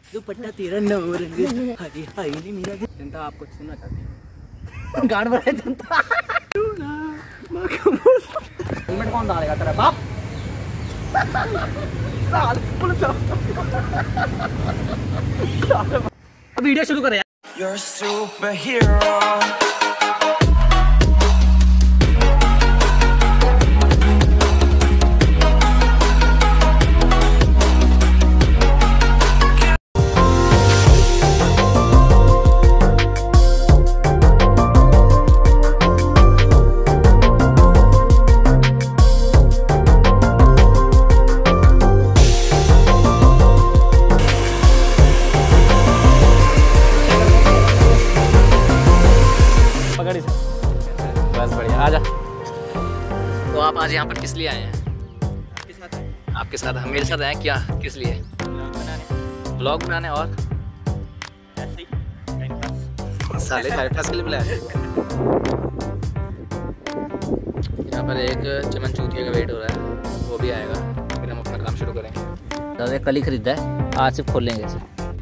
दुपट्टा तेरा नौरंग हरी हाय नहीं मेरा। जनता आपको सुनना चाहती है गान बजाए जनता। हेलमेट कौन डालेगा तेरा बाप? वीडियो शुरू करें। You're a superhero. बस बढ़िया, आजा। तो आप आज यहाँ पर किस लिए आए हैं? आपके साथ मेरे साथ आए क्या? किस लिए? ब्लॉग बनाने और साले टाइम पास के लिए बुलाया। यहाँ पर एक चमन चूतिया का वेट हो रहा है, वो भी आएगा फिर हम अपना काम शुरू करेंगे। दादा कल ही खरीदा है, आज सिर्फ खोलेंगे इसे।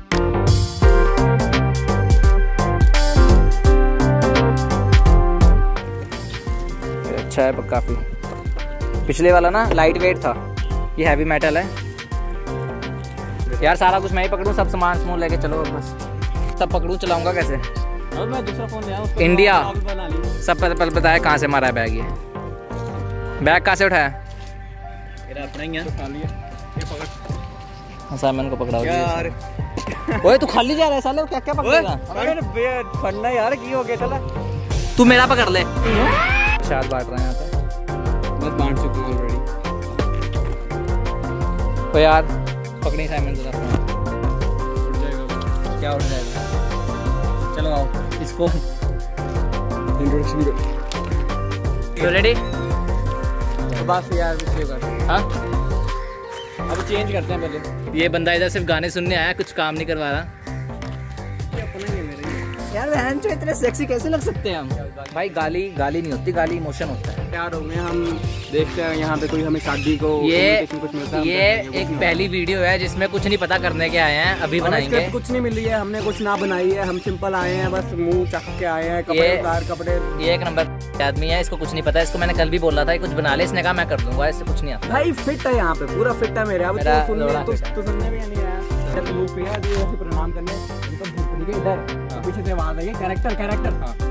अच्छा है काफ़ी। पिछले वाला ना लाइट वेट था, ये हैवी मेटल है यार। सारा कुछ मैं ही पकड़ूं, सब सामान समूह लेके चलो बस। सब पकड़ूं, चलाऊंगा कैसे? और मैं दूसरा फोन ले आऊं इंडिया। सब पहले बताया कहाँ से मारा है बैग? ये बैग कहाँ से उठाया? मेरा अपना ही है। ये पकड़ सामान को पकड़ाओ यार। ओए तू खाली जा रहा है साले, क्या क्या पकड़ेगा? अरे फंडा यार की हो गया। चला तू मेरा पकड़ ले। शायद बांट रहे हैं यहाँ पे, बस बांट चुके हैं ऑलरेडी। तो यार पकड़ी साइमन जरा, उठ जाएगा। क्या उठ जाएगा? चलो आओ इसको इंट्रोडक्शन दो। तो रेडी? तो बस यार कर। हाँ अब चेंज करते हैं पहले। ये बंदा इधर सिर्फ गाने सुनने आया, कुछ काम नहीं करवा रहा। यार बहन जो इतने सेक्सी कैसे लग सकते हैं हम? भाई गाली नहीं होती, गाली इमोशन होता है। प्यार हो गए हम देखते हैं यहाँ पे कोई हमें शादी को कुछ मिलता है। ये एक पहली वीडियो है जिसमें कुछ नहीं पता करने के आए हैं, अभी बनाएंगे। कुछ नहीं मिल रही है, हमने कुछ ना बनाई है, हम सिंपल आए हैं, बस मुंह चक के आए हैं। कपड़े ये एक नंबर आदमी है, इसको कुछ नहीं पता। इसको मैंने कल भी बोला था कुछ बना ले, इसने कहा मैं कर दूंगा, इससे कुछ नहीं आता। भाई फिट है यहाँ पे, पूरा फिट है मेरे। सुनने भी नहीं आया प्रणाम करने इधर पीछे से आवाज आई है कैरेक्टर।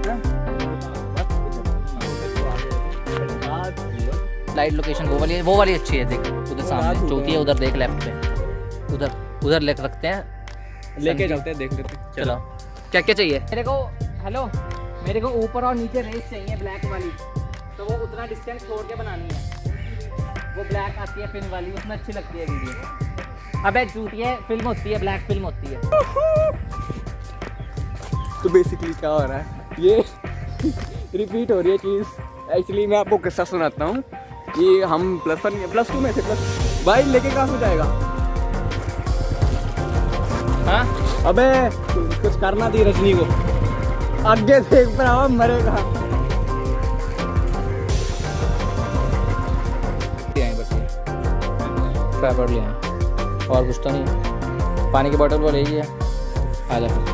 लाइट लोकेशन वो वाली अच्छी है। देख उधर सामने चौथी है, उधर देख लेफ्ट पे, उधर लेके रखते हैं, लेके चलते हैं, देख लेते हैं। चलो क्या चाहिए मेरे को? हेलो, मेरे को ऊपर और नीचे रेस चाहिए ब्लैक वाली, तो वो उतना डिस्टेंस छोड़ के बनानी है। वो ब्लैक आती है फिल्म वाली, उसमें अच्छी लगती है वीडियो। अबे चूतिया फिल्म होती है, ब्लैक फिल्म होती है। तो बेसिकली क्या हो रहा है, ये रिपीट हो रही है चीज़। एक्चुअली मैं आपको किस्सा सुनाता हूँ कि हम +2 में थे। भाई लेके कहाँ से जाएगा? हाँ अबे कुछ करना थी रजनी को, आगे देख पर मरेगा। बस ले आए और कुछ तो नहीं। पानी की बोतल वो ले गया, आ जा।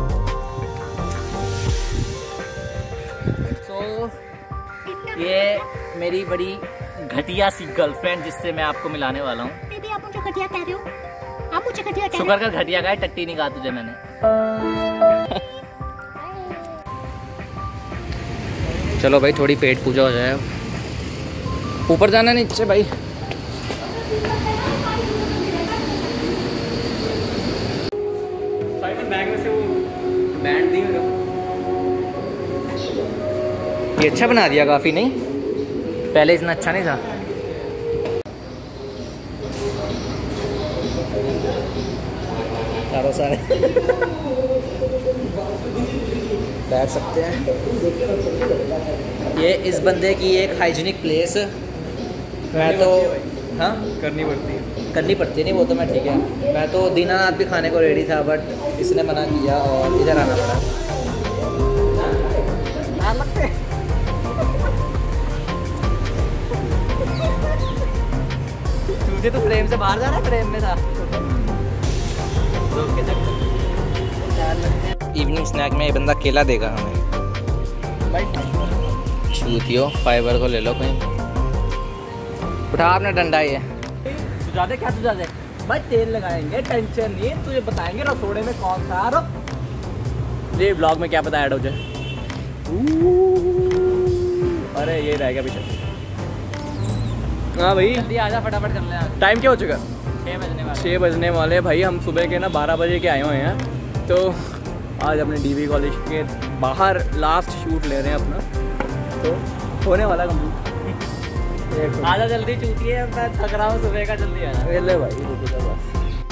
ये मेरी बड़ी घटिया सी गर्लफ्रेंड जिससे मैं आपको मिलाने वाला हूँ। दीदी आप मुझे घटिया कह रहे हो? आप मुझे घटिया कह रहे हो? शुक्र कर घटिया का टट्टी नहीं कहा तुझे मैंने। चलो भाई थोड़ी पेट पूजा हो जाए। ऊपर जाना नीचे भाई। बैग में से वो बैंड दी मेरे। ये अच्छा बना दिया काफ़ी, नहीं पहले इतना अच्छा नहीं था। चारों सारे बैठ सकते हैं। ये इस बंदे की एक हाइजीनिक प्लेस। मैं तो हाँ करनी पड़ती है नहीं, वो तो मैं ठीक है। मैं तो दीनानाथ भी खाने को रेडी था, बट इसने मना किया और इधर आना पड़ा। तुझे तो फ्रेम से बाहर जा रहा है, फ्रेम में था। इवनिंग स्नैक में ये बंदा केला देगा हमें। चूतियो फाइबर को ले लो कहीं। उठा आपने डंडा ये। सुझा दे क्या सुझा दे भाई, तेल लगाएंगे टेंशन नहीं, तुझे बताएंगे रसोड़े में कौन सा ये ब्लॉग में क्या पता ऐड हो जाए। अरे ये रह गया पीछे। हाँ भाई जल्दी आजा फटाफट कर ले। टाइम क्या हो चुका? 6 बजने वाले भाई। हम सुबह के ना 12 बजे के आए हुए हैं, तो आज अपने डीवी कॉलेज के बाहर लास्ट शूट ले रहे हैं अपना, तो होने वाला कंप्लीट। आजा जल्दी चूतिए, मैं थक रहा हूँ सुबह का, जल्दी आजा। ले भाई बस